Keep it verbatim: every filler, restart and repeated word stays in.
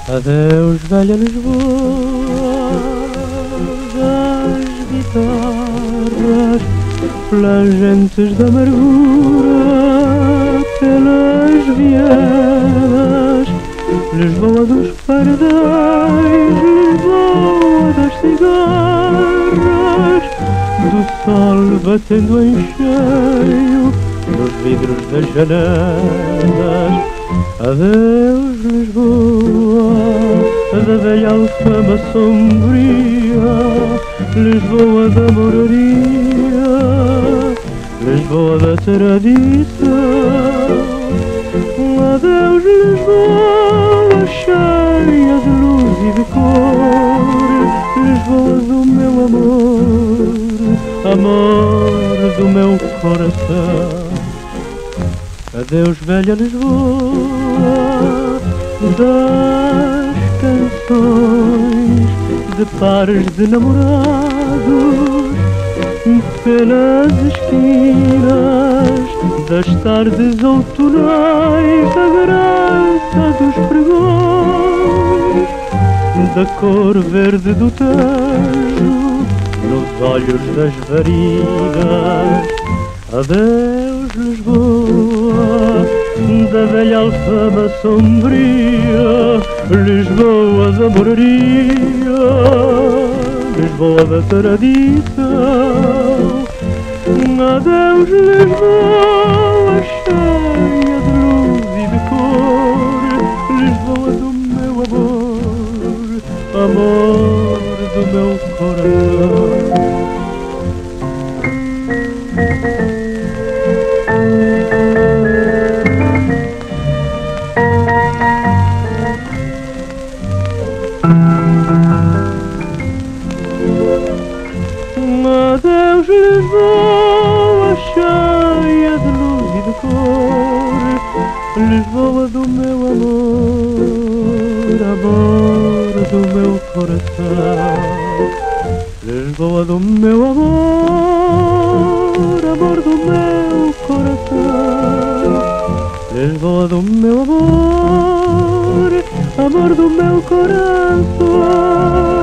Adeus, velha Lisboa, das guitarras flangentes de amargura pelas vielas, Lisboa dos pardais, Lisboa das cigarras, do sol batendo em cheio nos vidros das janelas. Adeus, Lisboa, da velha alfama sombria, Lisboa da moraria, Lisboa da tradição. Adeus, Lisboa, cheia de luz e de cor, Lisboa do meu amor, amor do meu coração. Adeus, velha Lisboa, das canções de pares de namorados, pelas esquinas das tardes outonais, da graça dos pregões, da cor verde do Tejo nos olhos das varigas. Adeus, Lisboa, da velha alfama sombria, Lisboa da moraria, Lisboa da tradição. Adeus, Lisboa, cheia de luz e de cor, Lisboa do meu amor, amor do meu coração. Adeus, Lisboa, cheia de luz e de cor, Lisboa do meu amor, amor do meu coração. Lisboa do meu amor, amor do meu coração. Lisboa do meu amor, amor do meu coração.